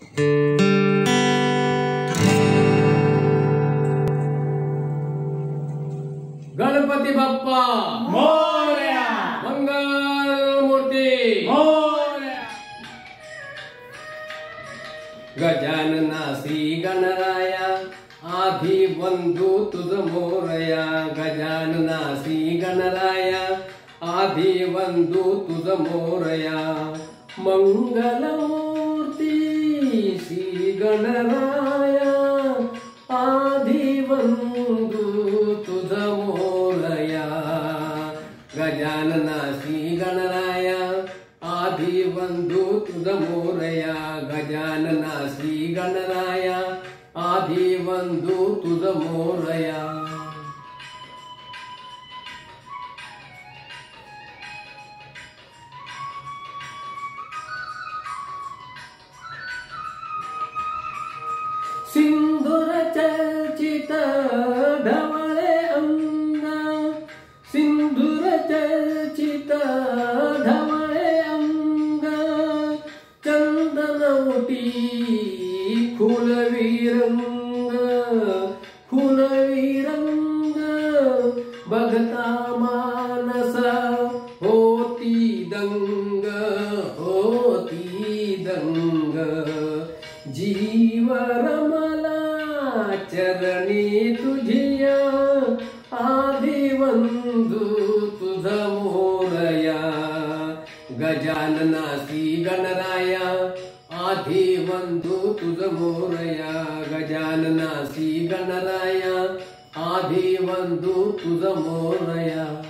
गणपती बाप्पा मोरया, मंगल मूर्ती मोरया. गजानना श्री गणराया आधी बंधू तुझ मोरया. गजानना श्री गणराया आधी बंधू तुझ मोरया. मंगलमूर्ती श्री गणराया आधी बंधू तुझ मोरया. गजानना श्री गणराया आधी बंधू तुझ मोरया. गजानना श्री गणराया आधी बंधू तुझ मोरया. सिंधुर चर्चित ढवळे अंग. सिंधुर चर्चित ढवळे अंग. चंदन ओटी फुलवी रंग. फुलवी रंग बघता मानसा होती दंग. होती दंग. जीव रमला चरणी तुझिया आधी बंधू तुझ मोरया. गजानना श्री गणराया आधी बंधू तुझ मोरया. गजानना श्री गणराया आधी बंधू तुझ मोरया.